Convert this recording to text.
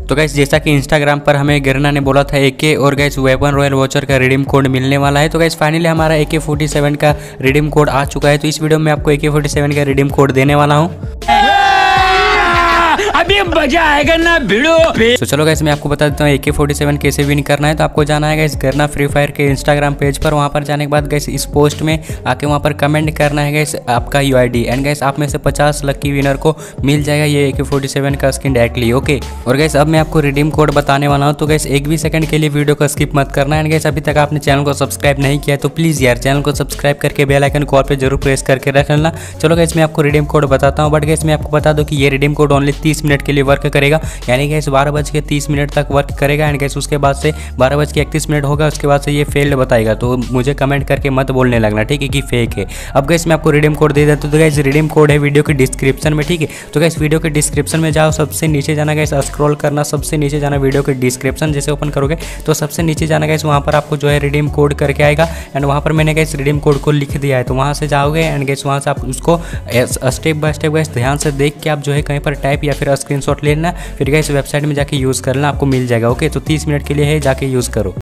तो गाइस जैसा कि इंस्टाग्राम पर हमें गिरना ने बोला था AK और गाइस वेपन रॉयल वॉचर का रिडीम कोड मिलने वाला है। तो गाइस फाइनली हमारा AK-47 का रिडीम कोड आ चुका है। तो इस वीडियो में आपको AK-47 का रिडीम कोड देने वाला हूँ। अभी मजा आएगा ना भिड़ो। तो चलो गाइस मैं आपको बता देता हूँ AK-47 कैसे विन करना है। तो आपको जाना है गाइस गरना फ्री फायर के इंस्टाग्राम पेज पर। वहाँ पर जाने के बाद गाइस इस पोस्ट में आके वहाँ पर कमेंट करना है गाइस आपका UID एंड गाइस आप में से 50 लकी विनर को मिल जाएगा ये AK-47 का स्किन डायरेक्टली। ओके और गाइस अब मैं आपको रिडीम कोड बताने वाला हूँ। तो गाइस एक भी सेकंड के लिए वीडियो को स्किप मत करना है। एंड गाइस अभी तक आपने चैनल को सब्सक्राइब नहीं किया तो प्लीज़ यार चैनल को सब्सक्राइब करके बेल आइकन कॉल पे जरूर प्रेस करके रख लेना। चलो गाइस मैं आपको रिडीम कोड बताता हूँ। बट गाइस मैं आपको बता दूँ कि ये रिडीम कोड ओनली 30 मिनट के लिए वर्क करेगा, यानी गैस 12:30 तक वर्क करेगा। एंड गैस उसके बाद से 12:31 होगा, उसके बाद से ये फेल्ड बताएगा। तो मुझे कमेंट करके मत बोलने लगना, ठीक है, कि फेक है। अब गैस मैं आपको रिडीम कोड दे देता हूँ। तो गैस रिडीम कोड है वीडियो के डिस्क्रिप्शन में, ठीक है। तो गैस वीडियो के डिस्क्रिप्शन में जाओ, सबसे नीचे जाना गैस, स्क्रॉल करना, सबसे नीचे जाना, वीडियो के डिस्क्रिप्शन जैसे ओपन करोगे तो सबसे नीचे जाना गैस, वहाँ पर आपको जो है रिडीम कोड करके आएगा। एंड वहाँ पर मैंने गैस रिडीम कोड को लिख दिया है। तो वहाँ से जाओगे एंड गैस वहाँ से आप उसको स्टेप बाय स्टेप गैस ध्यान से देख के आप जो है कहीं पर टाइप या फिर स्क्रीनशॉट लेना, फिर गैस वेबसाइट में जाके यूज़ करना, आपको मिल जाएगा। ओके तो 30 मिनट के लिए है, जाके यूज़ करो।